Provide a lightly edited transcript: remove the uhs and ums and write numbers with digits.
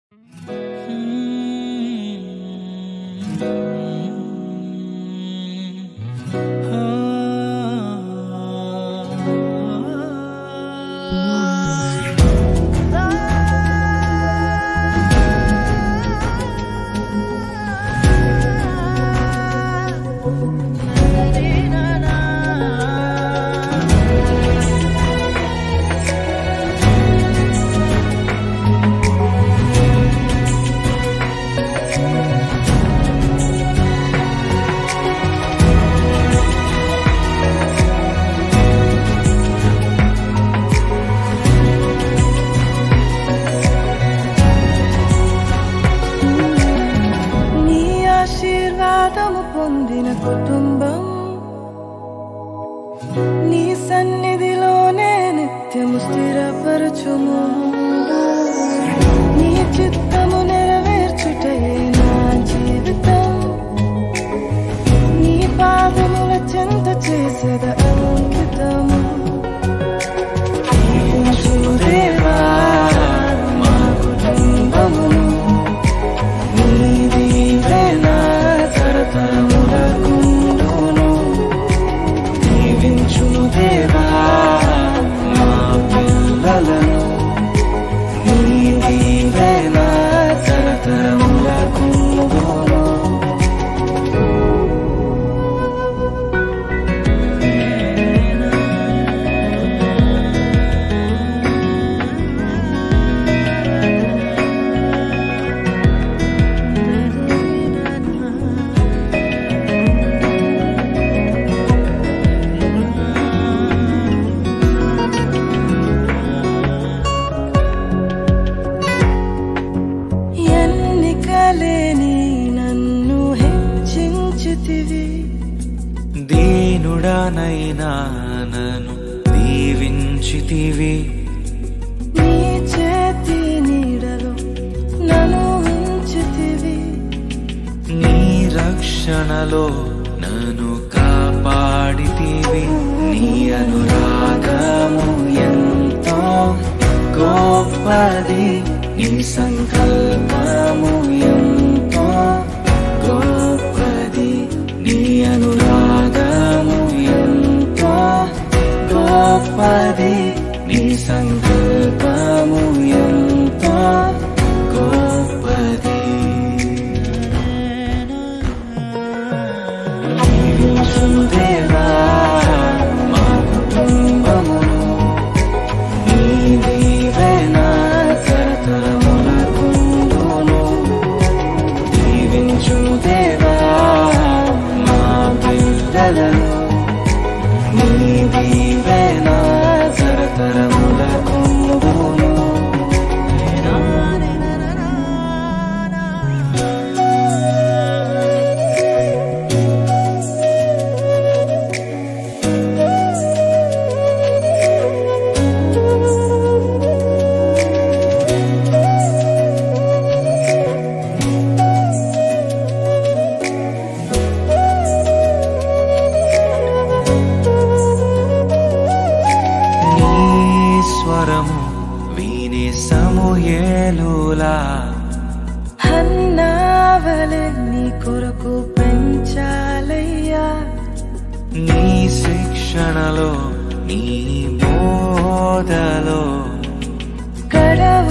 ఆశీర్వాదము పొందిన కుటుంబం నీ సన్నిధిలోనే నిత్యము స్థిరపరచుము. నీ చిత్తము నెరవేర్చుటయే నా జీవితం. నీ పాదముల చెంత చేసెద అంకితము. దేవా మా కుటుంబమును దేవా మా పిల్లలను నీ దీవెన తరతరములకుండును. దీనుడనైనా నన్ను దీవించితివి. నీ చేతి నీడలో నన్ను ఉంచితివి. నీ రక్షణలో నన్ను కాపాడితివి. నీ అనురాగము ఎంతో గొప్పది. నీ సంకల్పము ఎంతో గొప్పది. నీ అనురాగము ఎంతో గొప్పది. నీ సంకల్పము ఎంతో గొప్పది. దేవా మా కుటుంబమును నీ దీవెన తరతరములకుండును. దీవించు దేవా మా పిల్లలను నీ దీవెన తరతరములకుండును. స్వరము విని సమూయేలులా హన్నావలె నీ కొరకు పెంచాలయ్యా. నీ శిక్షణలో నీ బోధలో గడవ